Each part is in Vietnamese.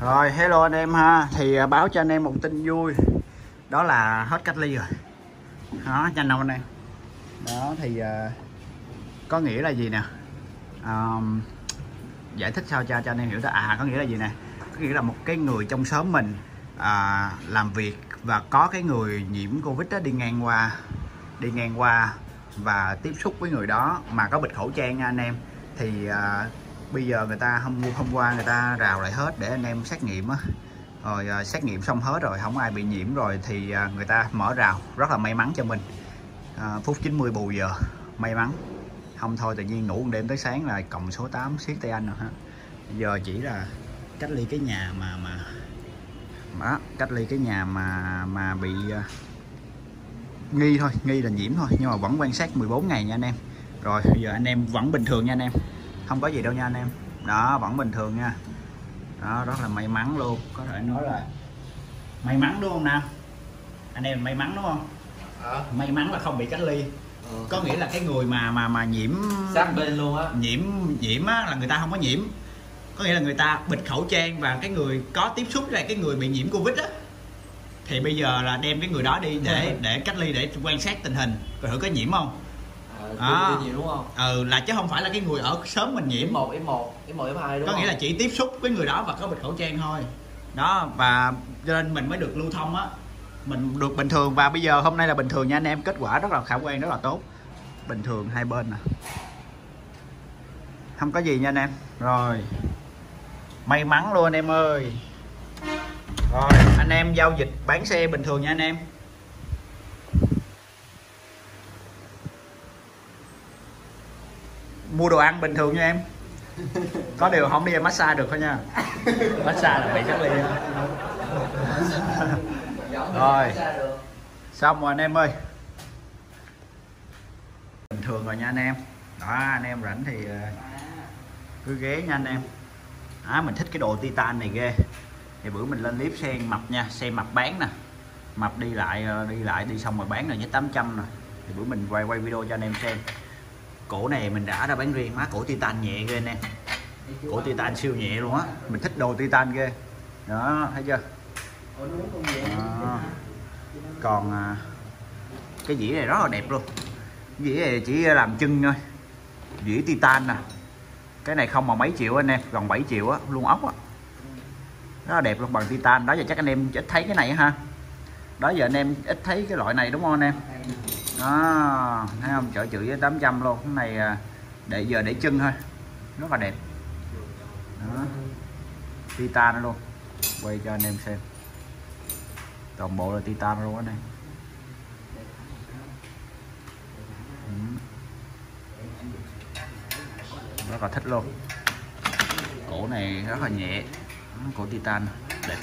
Rồi hello anh em ha, thì báo cho anh em một tin vui, đó là hết cách ly rồi. Đó, nhanh không anh em? Đó thì có nghĩa là gì nè? Giải thích sao cho anh em hiểu đó. Có nghĩa là gì nè? Có nghĩa là một cái người trong xóm mình làm việc và có cái người nhiễm Covid đó đi ngang qua và tiếp xúc với người đó mà có bịt khẩu trang nha anh em. Thì bây giờ người ta hôm qua người ta rào lại hết để anh em xét nghiệm á. Rồi xét nghiệm xong hết rồi, không ai bị nhiễm rồi thì người ta mở rào, rất là may mắn cho mình. Phút 90 bù giờ, may mắn. Không thôi tự nhiên ngủ một đêm tới sáng là cộng số 8 siết tay anh rồi ha. Bây giờ chỉ là cách ly cái nhà cách ly cái nhà mà bị nghi thôi, nghi là nhiễm thôi, nhưng mà vẫn quan sát 14 ngày nha anh em. Rồi bây giờ anh em vẫn bình thường nha anh em, không có gì đâu nha anh em. Đó, vẫn bình thường nha. Đó, rất là may mắn luôn, có thể nói là may mắn đúng không Nam? Anh em may mắn đúng không? May mắn là không bị cách ly. Có nghĩa là cái người mà nhiễm sát bên luôn á, nhiễm á là người ta không có nhiễm. Có nghĩa là người ta bịt khẩu trang và cái người có tiếp xúc với cái người bị nhiễm Covid á, thì bây giờ là đem cái người đó đi để cách ly để quan sát tình hình coi thử có nhiễm không. Nhiều đúng không? Là chứ không phải là cái người ở xóm mình nhiễm. F1, F2 đúng có nghĩa là chỉ tiếp xúc với người đó và có bịt khẩu trang thôi. Đó, và cho nên mình mới được lưu thông á, mình được bình thường. Và bây giờ hôm nay là bình thường nha anh em, kết quả rất là khả quan, rất là tốt, bình thường hai bên nè, không có gì nha anh em. Rồi may mắn luôn anh em ơi. Rồi anh em giao dịch bán xe bình thường nha anh em. Mua đồ ăn bình thường nha em. Có điều không đi massage được thôi nha. Massage là bị cách ly. Rồi xong rồi anh em ơi, bình thường rồi nha anh em. Đó, anh em rảnh thì cứ ghé nha anh em. Mình thích cái đồ titan này ghê. Thì bữa mình lên clip xe mập nha, xe mập bán nè, mập đi lại đi xong rồi bán là với 800 rồi. Thì bữa mình quay video cho anh em xem. Cổ này mình đã bán riêng, má cổ titan nhẹ ghê anh em. Cổ titan siêu nhẹ luôn á, mình thích đồ titan ghê. Đó, thấy chưa? Còn cái dĩa này rất là đẹp luôn. Cái dĩa này chỉ làm chân thôi, dĩa titan nè. Cái này không mà mấy triệu anh em, gần 7 triệu á, luôn ốc á. Rất là đẹp luôn, bằng titan. Đó giờ chắc anh em ít thấy cái này ha. Đó giờ anh em ít thấy cái loại này đúng không anh em? Đó, thấy không, chở chữ với 800 luôn. Cái này để chân thôi, rất là đẹp. Đó, titan luôn, quay cho anh em xem, toàn bộ là titan luôn anh em. Rất là thích luôn. Cổ này rất là nhẹ, cổ titan đẹp.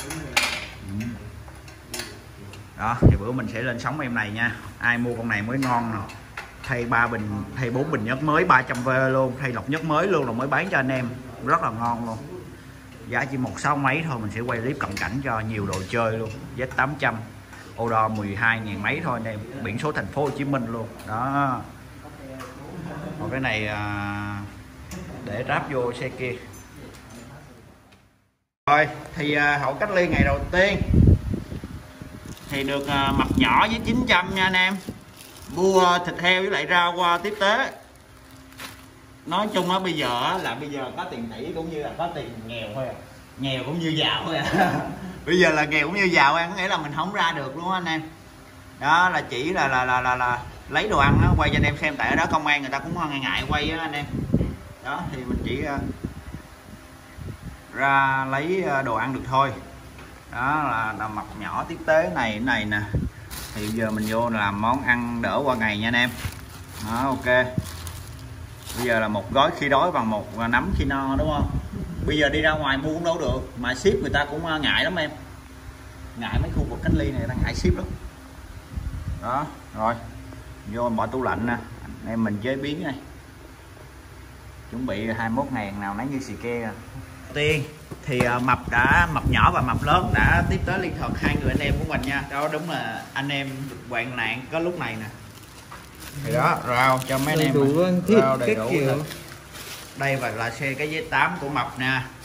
Đó thì bữa mình sẽ lên sóng em này nha. Ai mua con này mới ngon nè. Thay 4 bình nhất mới 300V luôn, thay lọc nhất mới luôn, là mới bán cho anh em, rất là ngon luôn. Giá chỉ 16 mấy thôi, mình sẽ quay clip cận cảnh cho nhiều đồ chơi luôn. Z800 Odo 12.000 mấy thôi anh em, biển số thành phố Hồ Chí Minh luôn. Đó, còn cái này để ráp vô xe kia. Rồi thì hậu cách ly ngày đầu tiên thì được mập nhỏ với 900 nha anh em. Mua thịt heo với lại rau qua tiếp tế. Nói chung á bây giờ có tiền tỷ cũng như là có tiền nghèo thôi à. Nghèo cũng như giàu thôi à. Bây giờ là nghèo cũng như giàu em, có nghĩa là mình không ra được luôn anh em. Đó là chỉ là lấy đồ ăn đó, quay cho anh em xem, tại ở đó công an người ta cũng ngại quay á anh em. Đó thì mình chỉ ra lấy đồ ăn được thôi. Đó là mập nhỏ tiếp tế này nè. Thì giờ mình vô làm món ăn đỡ qua ngày nha anh em. Đó, ok. Bây giờ là một gói khi đói bằng một nắm khi no đúng không? Bây giờ đi ra ngoài mua cũng đâu được, mà ship người ta cũng ngại lắm em. Ngại mấy khu vực cách ly này, người ta ngại ship lắm. Đó, rồi vô bỏ tủ lạnh nè. Anh em mình chế biến này, chuẩn bị 21.000 nào nấy như xì ke. Tiên thì mập nhỏ và mập lớn đã tiếp tới liên thuật hai người anh em của mình nha. Đó đúng là anh em hoạn nạn có lúc này nè. Thì đó, rau cho mấy anh em rau đầy đủ. Đây và là xe cái Z8 của mập nè.